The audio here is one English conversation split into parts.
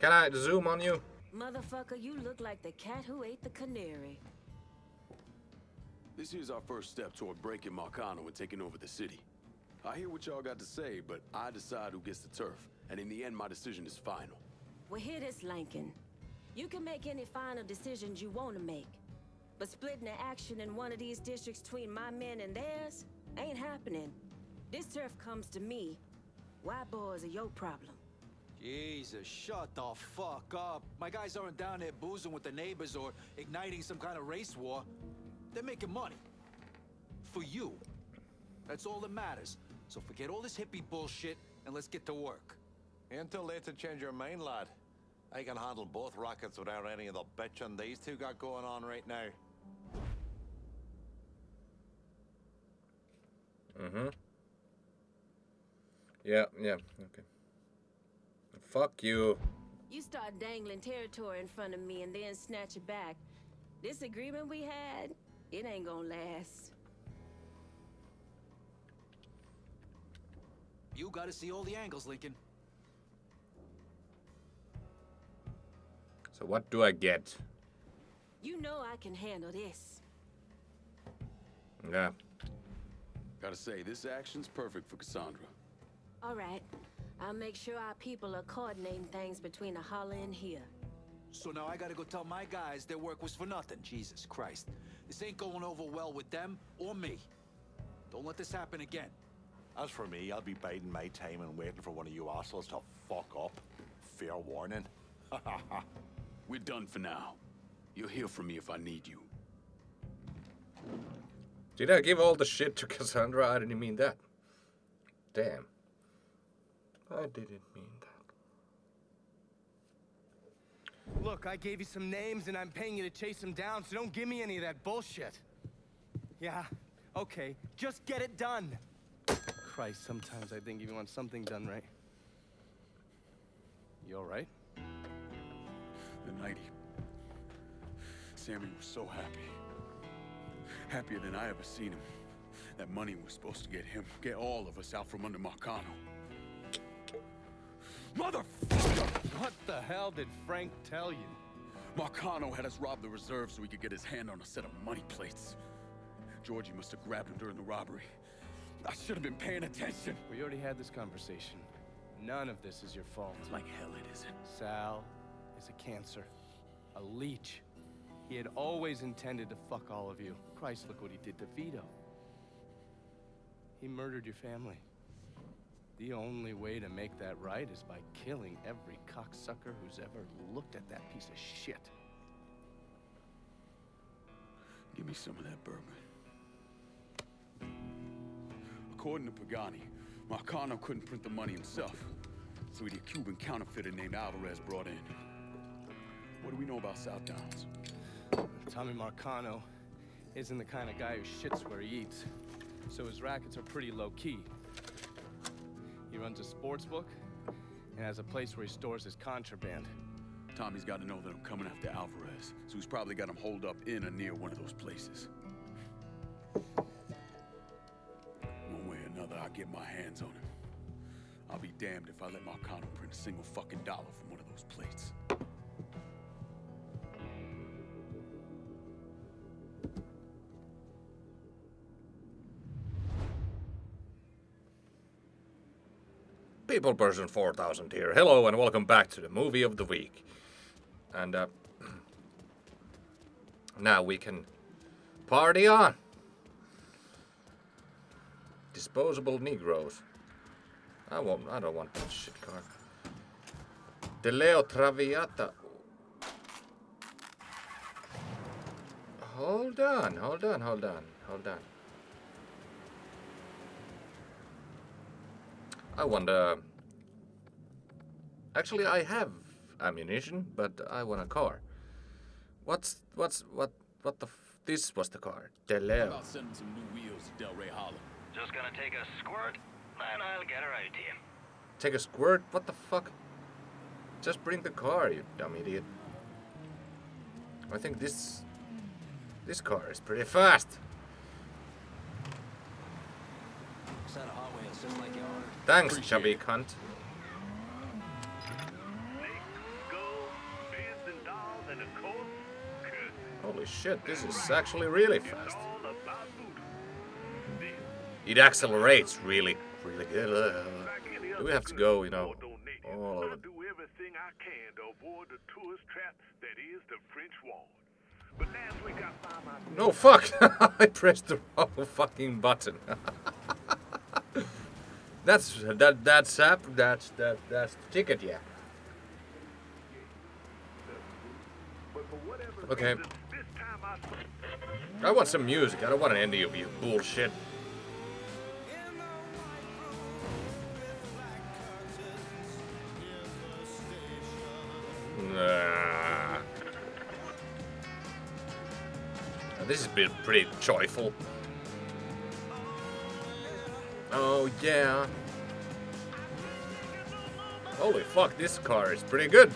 Can I zoom on you? Motherfucker, you look like the cat who ate the canary. This here's our first step toward breaking Marcano and taking over the city. I hear what y'all got to say, but I decide who gets the turf. And in the end, my decision is final. Well, hear this, Lincoln. You can make any final decisions you want to make. But splitting the action in one of these districts between my men and theirs ain't happening. This turf comes to me. White boys are your problem. Jesus, shut the fuck up. My guys aren't down there boozing with the neighbors or igniting some kind of race war. They're making money. For you. That's all that matters. So forget all this hippie bullshit and let's get to work. Ain't too late to change your mind, lad. I can handle both rackets without any of the bitching these two got going on right now. Mm-hmm. Yeah, okay. Fuck you. You start dangling territory in front of me and then snatch it back. This agreement we had, it ain't gonna last. You gotta see all the angles, Lincoln. So what do I get? You know I can handle this. Yeah. Gotta say, this action's perfect for Cassandra. All right. I'll make sure our people are coordinating things between the holler and here. So now I gotta go tell my guys their work was for nothing. Jesus Christ. This ain't going over well with them or me. Don't let this happen again. As for me, I'll be biding my time and waiting for one of you assholes to fuck up. Fair warning. We're done for now. You'll hear from me if I need you. Did I give all the shit to Cassandra? I didn't mean that. Damn. I didn't mean that. Look, I gave you some names and I'm paying you to chase them down, so don't give me any of that bullshit. Yeah, okay, just get it done. Christ, sometimes I think you want something done right. You all right? The night Sammy was so happy. Happier than I ever seen him. That money was supposed to get all of us out from under Marcano. Motherfucker! What the hell did Frank tell you? Marcano had us rob the reserve so he could get his hand on a set of money plates. Georgie must have grabbed him during the robbery. I should have been paying attention. We already had this conversation. None of this is your fault. Like hell it isn't. Sal is a cancer. A leech. He had always intended to fuck all of you. Christ, look what he did to Vito. He murdered your family. The only way to make that right is by killing every cocksucker who's ever looked at that piece of shit. Give me some of that bourbon. According to Pagani, Marcano couldn't print the money himself, so he had a Cuban counterfeiter named Alvarez brought in. What do we know about South Downs? Tommy Marcano isn't the kind of guy who shits where he eats, so his rackets are pretty low-key. He runs a sports book and has a place where he stores his contraband. Tommy's got to know that I'm coming after Alvarez, so he's probably got him holed up in or near one of those places. One way or another, I'll get my hands on him. I'll be damned if I let Marcano print a single fucking dollar from one of those plates. People Person 4000 here. Hello and welcome back to the movie of the week. And now we can party on. Disposable Negroes. I don't want that shit car. De Leo Traviata. Hold on. I wonder. Actually, I have ammunition, but I want a car. What the this was the car. De How Leo. about sending some new wheels to Delray Hollow? Just gonna take a squirt, and I'll get her out to you. Take a squirt? What the fuck? Just bring the car, you dumb idiot. I think this car is pretty fast. Set a highway, just like you ordered. Thanks, Appreciate chubby it. cunt. Go. Holy shit, this is actually really fast. It accelerates really good. Do we have to go, you know, all over? do everything I can to avoid the tourist trap that is the French Ward. But last week I found myself... No, fuck! I pressed the wrong fucking button. that's the ticket, yeah. Okay. I want some music. I don't want any of you bullshit. Nah. This has been pretty joyful. Oh yeah. Holy fuck, this car is pretty good.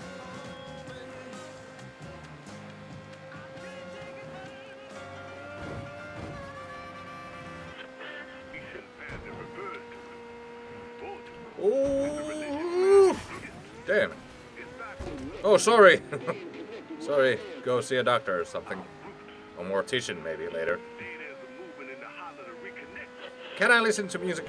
Oh, damn. Oh, sorry. Sorry, go see a doctor or something. A mortician maybe later. Can I listen to music?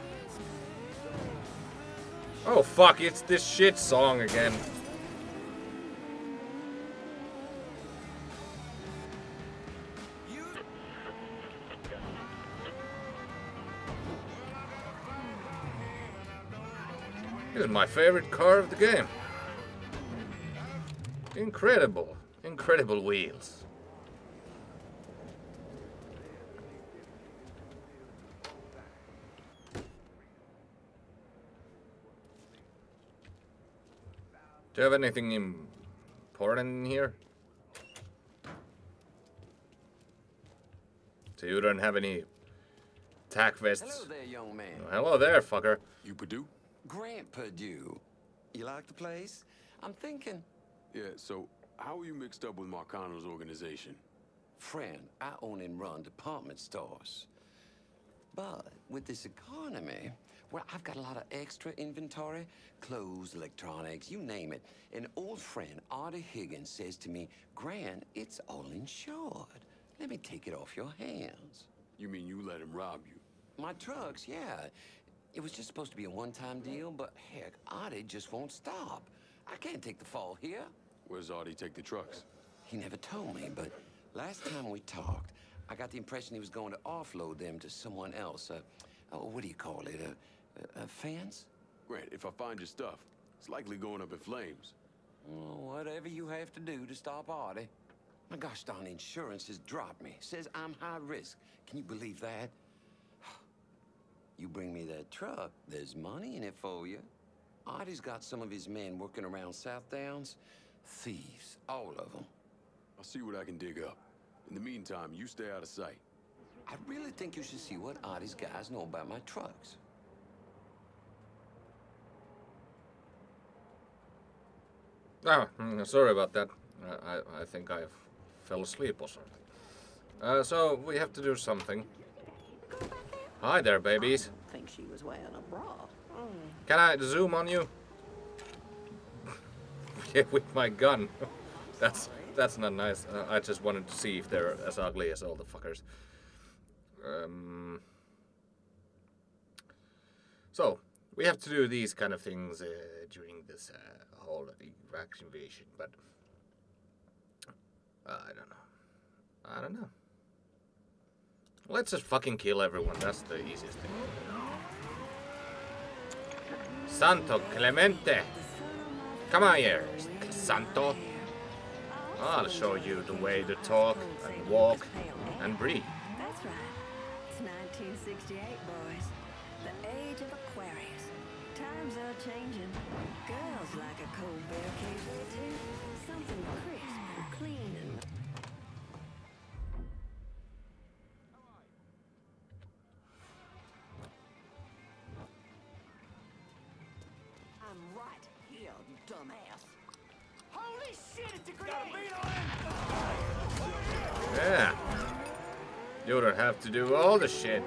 Oh fuck, it's this shit song again. This is my favorite car of the game. Incredible. Incredible wheels. Do you have anything important in here? So you don't have any tack vests? Hello there, young man. Oh, hello there, fucker. You Purdue? Grant Purdue. You like the place? I'm thinking. Yeah, so how are you mixed up with Marcano's organization? Friend, I own and run department stores. But with this economy, well, I've got a lot of extra inventory. Clothes, electronics, you name it. An old friend, Artie Higgins, says to me, Grant, it's all insured. Let me take it off your hands. You mean you let him rob you? My trucks, yeah. It was just supposed to be a one-time deal, but heck, Artie just won't stop. I can't take the fall here. Where's Artie take the trucks? He never told me, but last time we talked, I got the impression he was going to offload them to someone else. What do you call it? A fence? Grant, if I find your stuff, it's likely going up in flames. Well, whatever you have to do to stop Artie. My gosh darn insurance has dropped me. Says I'm high risk. Can you believe that? You bring me that truck, there's money in it for you. Artie's got some of his men working around South Downs. Thieves, all of them. I'll see what I can dig up. In the meantime, you stay out of sight. I really think you should see what Artie's guys know about my trucks. Ah, sorry about that. I think I fell asleep or something. So we have to do something. Hi there, babies. I think she was wearing a bra. Can I zoom on you? Yeah, with my gun. That's not nice. I just wanted to see if they're as ugly as all the fuckers. So we have to do these kind of things during this whole evacuation, but I don't know. Let's just fucking kill everyone. That's the easiest thing. Santo Clemente. Come on here, Santo. I'll show you the way to talk and walk and breathe. That's right. It's 1968, boys. The age of Aquarius. Times are changing. Girls like a cold beer occasionally too. Something crisp and clean and... I'm right here, dumbass. Holy shit, it's a grenade! Yeah. You don't have to do all the shit.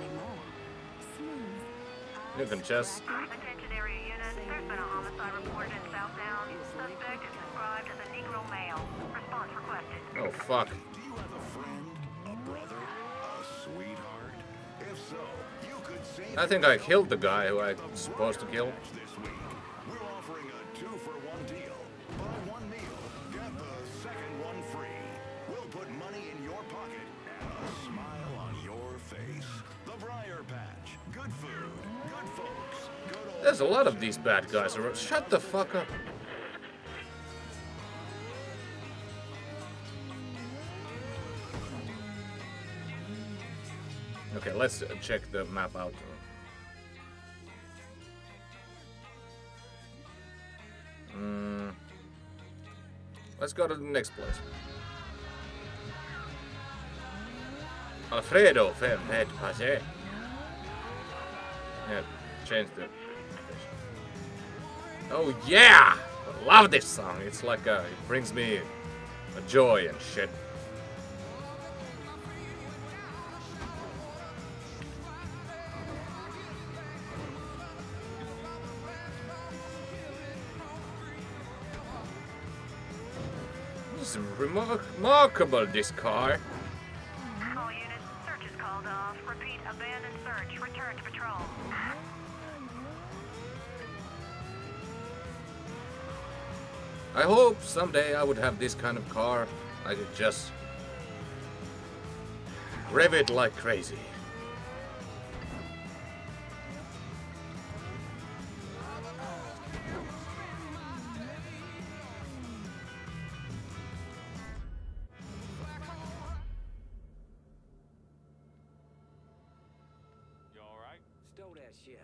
You can just... Attention area unit. There's been a homicide reported in South Downs. Suspect is described as a Negro male. Response requested. Oh, fuck? Do you have a friend, a brother, a sweetheart? If so, you could save I think I killed the guy who I was supposed to kill. this week. We're offering a 2-for-1 deal. Buy one meal, get the second one free. We'll put money in your pocket and a smile on your face. The Briar Patch. Good food, good folks, good old... There's a lot of these bad guys around. Shut the fuck up. Okay, let's check the map out. Let's go to the next place. Alfredo Fernet Paget. Yeah, change the... Oh yeah! I love this song. It's like it brings me a joy and shit. This is remarkable, this car. All units, search is called off. Repeat, abandoned search. Return to patrol. I hope someday I would have this kind of car. I could just rev it like crazy. You alright? Stow that shit.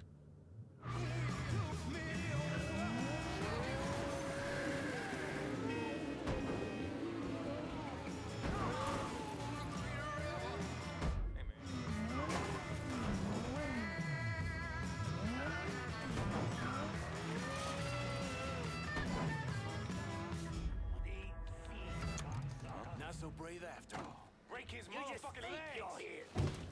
Not so brave after all. Break his motherfucking legs!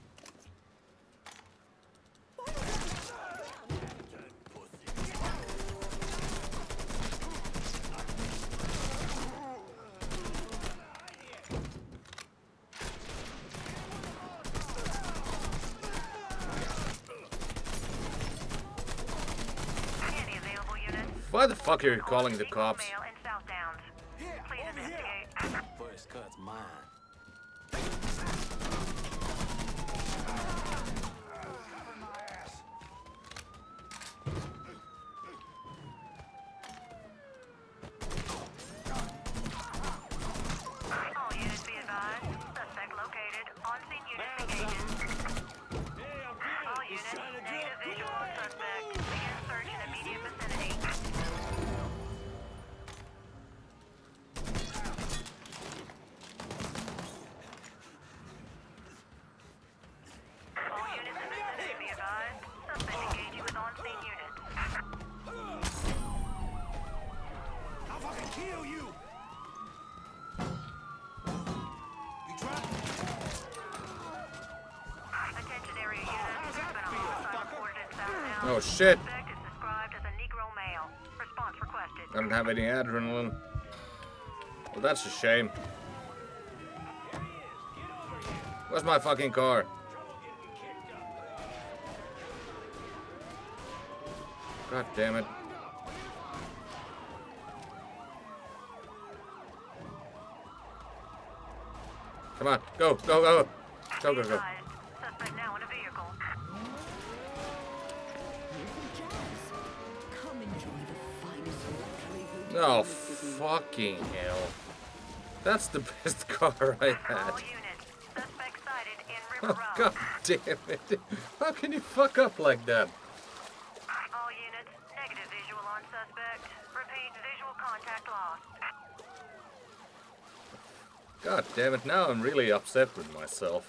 Any available units? Why the fuck are you calling the cops? Mail in South Downs. Please investigate. First cut's mine. All units be advised. Suspect located. On-scene units engaging. All units, negative visual on suspect. Begin search in immediate vicinity. All units in vicinity be advised. Suspect engaging with on-scene units. I'll fucking kill you! You try? Attention area units. There's been a homicide reported in South Downs. Oh shit. Suspect is described as a Negro male. Response requested. I don't have any adrenaline. Well, that's a shame. Where's my fucking car? God damn it. Come on, go, go, go. Go, go, go. Suspect now in a vehicle. Come enjoy the finest luxury hotel. Oh, fucking hell. That's the best car I had. All units. Suspect sighted in Oh, River Road. God damn it. How can you fuck up like that? All units. Negative visual on suspect. Repeat, visual contact lost. God damn it, now I'm really upset with myself.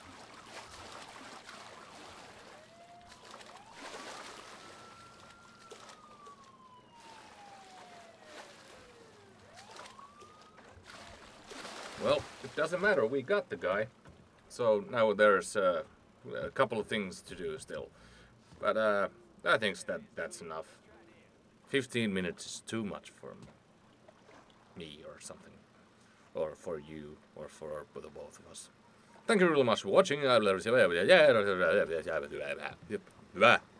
Well, it doesn't matter, we got the guy. So now there's a couple of things to do still. But I think that's enough. 15 minutes is too much for me or something. or for you, or for the both of us. Thank you really much for watching.